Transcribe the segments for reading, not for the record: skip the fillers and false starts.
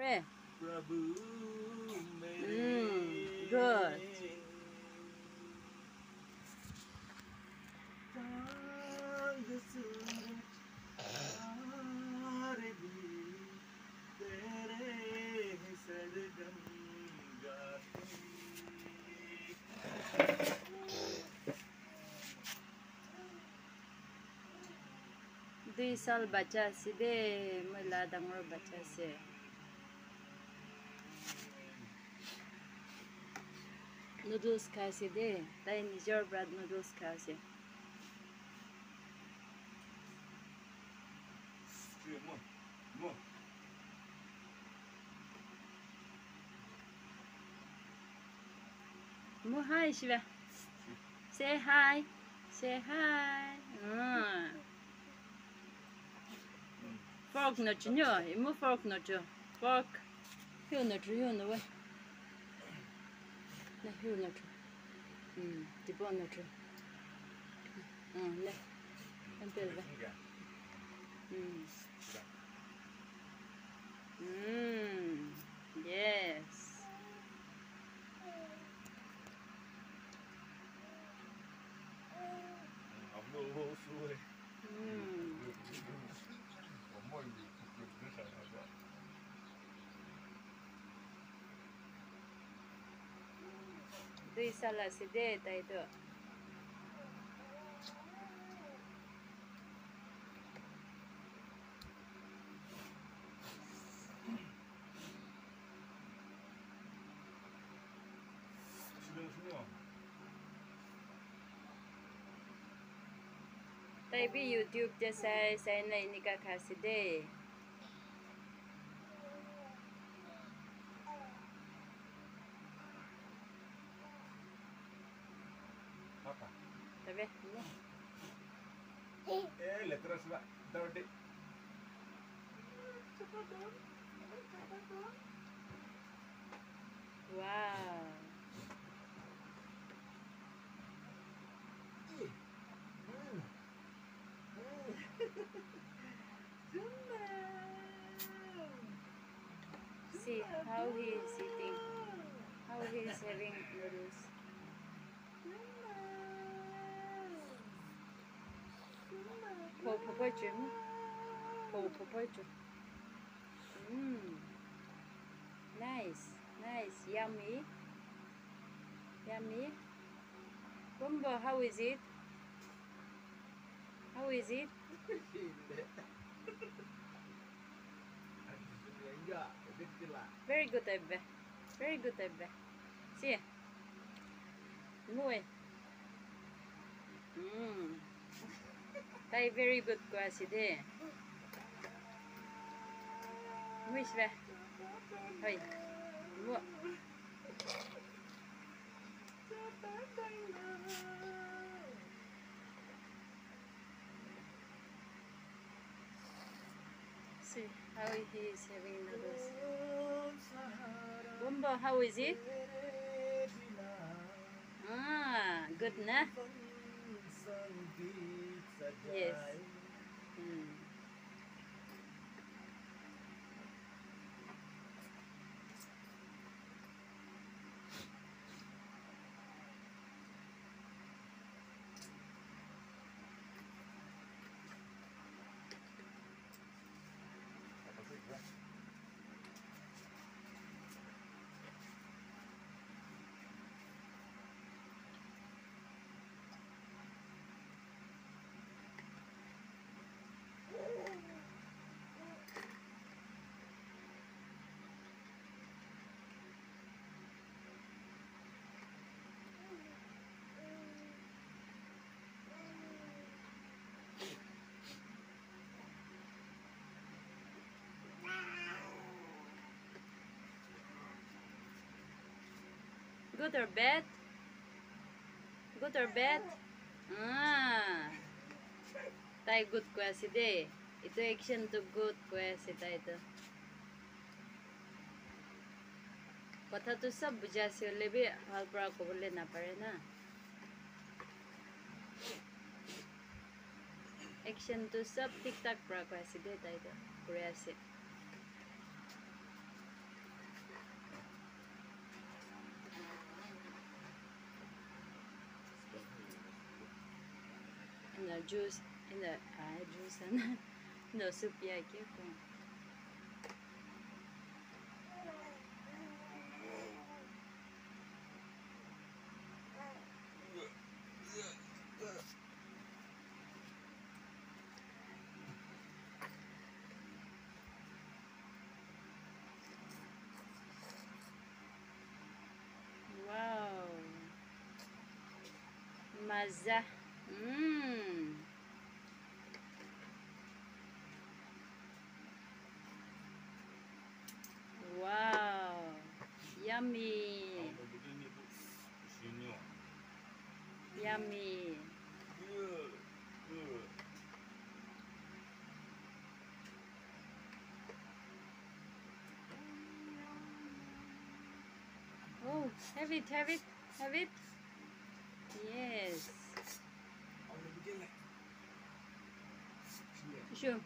Where? Prabhu Good. Dui sal bacha si de mula dangor bacha se. Noodles kha si de, tai nijor brad noodles kha si. Mu hi Shiva. Say hi. Say hi. Fork no chu nyo, imu fork no chu. Fork. Hiu no chu, hiu no we. Na hiu no chu. Di bo no chu. Ne. Empel ve. Yes. Dui sala si de tai do. Tai bi YouTube te sai nai ni ka kha si de. Papa. Tabe. Letras va. Dode. Wow. See how he is eating. How he is having noodles. Po chum. Po chum. Nice. Nice. Yummy. Yummy. Bumbo, how is it? How is it? Very good, Abbe. Very good, Abbe. See? Muy. Tai very good quasi de. Muy sve. Hoi. Mu. See how he is having noodles. Bumbo, how is it? Good na? Yes. Good or bad? Good or bad? Tai good quasi de. Ito action to good quasi tai to. कथा तो सब बुझा से ले भी हाल पड़ा को बोले ना पड़े ना एक्शन तो सब ठीक ठाक पड़ा को ऐसे देता है तो पूरे ऐसे juice in the juice and no soup yeah keep wow maza wow yummy yummy oh have it yes sure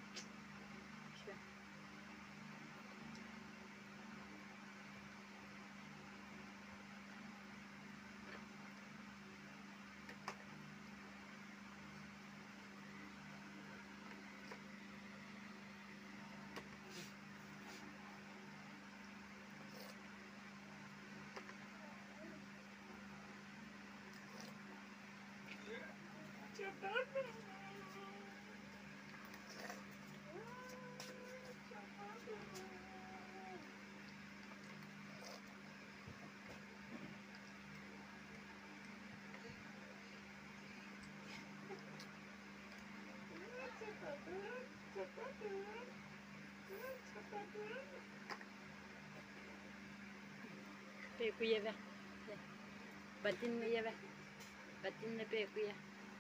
pe kuya ve batin me ye ve batin me pe kuya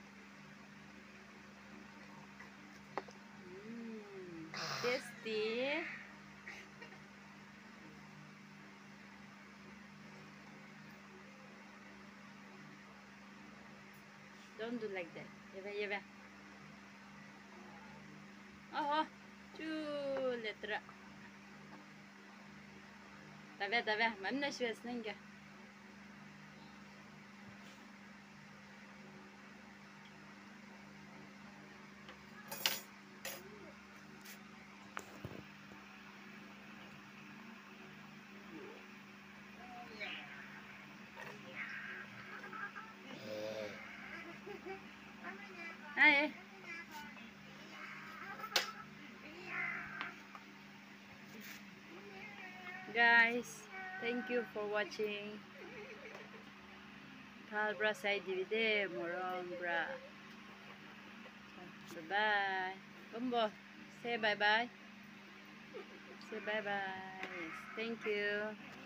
tasty don't do like that ye ve oh chu letra давай мамна швесненька Hi guys, thank you for watching. Talbra say divide morong bra. So bye. Bumbo, say bye bye. Say bye bye. Yes, thank you.